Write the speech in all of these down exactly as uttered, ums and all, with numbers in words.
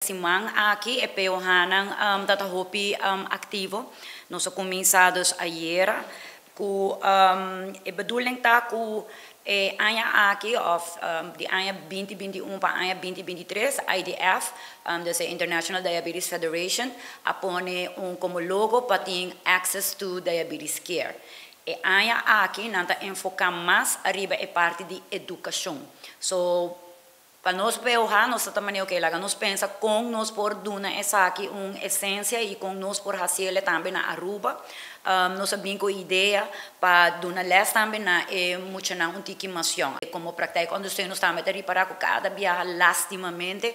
simang aqui é pelo hanang um, data hopi um, ativo. Nós começamos ayer com um, é bedoeling tá com é anya aqui of um, de anya vinte vinte e um para anya vinte vinte e três I D F, um, dus International Diabetes Federation, apone um como logo para ter access to diabetes care. E anya aqui nanta enfocar mais arriba é parte de educação. So para nós pegar, nós também o que lá nós pensa com nós por duna essa aqui uma essência e com nós por fazer também na Aruba. Um, nós sabemos com ideia para duna les também na é muito na um tiquimação. Como prática quando nós estamos a reparar com cada viaja lastimamente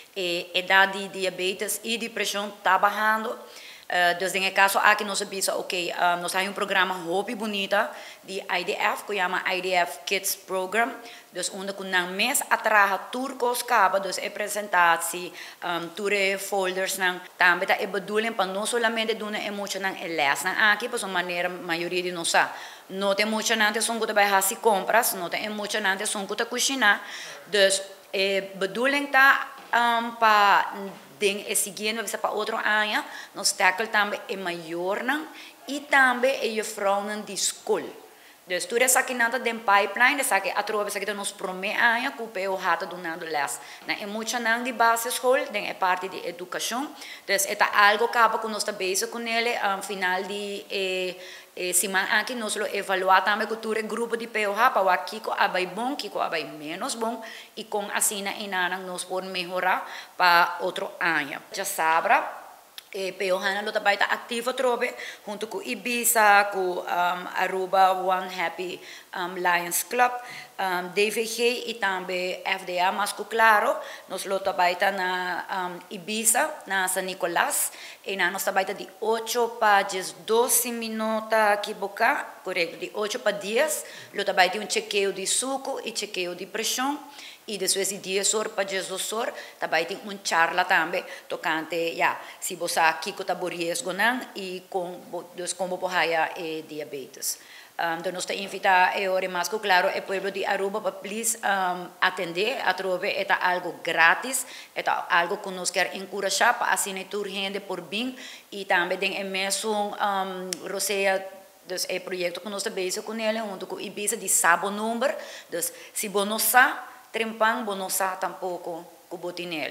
e idade de diabetes e depressão está bajando. Uh, dus in caso aqui nós sabemos ok, uh, nós temos um programa hobby bonita de I D F que chama I D F Kids Program, dus onde com nang mês atrás turcos caba, dus é apresentação, um, ture folders nang também tá é bedoeling para não somente doen é muito nang eles nang aqui por uma maneira maioria de nós não tem muito nang são que vai fazer compras, não tem muito nang são que cozinhar, dus é bedoeling tá um, para den é seguindo para outro ano, nós tackle também é maior não e também é vrouwen de escola. Dus tudo isso aqui nada den pipeline, isso aqui atrova isso aqui nos promete ano que o P O hata donando les. Na é muito não de base escola, den é parte de educação. Dus é algo que acaba com nós base com ele, um, final de eh, eh, semana aqui nós lo evaluar também com o grupo de P O H para que kiko abai bom, kiko abai menos bom e com assim na inanang nós por melhorar para outro ano. Já sabra E P O H lo também está ativo trobe junto com Ibiza, com um, Aruba One Happy um, Lions Club, um, D V G e também F D A, mas claro, nós lo também está na um, Ibiza, na San Nicolás, e na nós também está de oito para doze minutos aqui boca, correto, de oito para dez, lo também tem um chequeio de suco e chequeio de pressão. E depois de dez horas para dez horas, também tem uma charla também, tocante, já, se você aqui com o riesgo não, e com, dos como porraia e diabetes. Um, então, nós invitamos, e ora mais claro, o povo de Aruba para, please, um, atender, a trover, é algo grátis, é algo que nós queremos encorajar para assim, toda gente por bem, e também tem mesmo, um, Roseia, dus é projeto que nós estamos com ele, junto com o Ibiza de sabo número, dus se você não sabe, Trempang bonosa tampouco com botinel.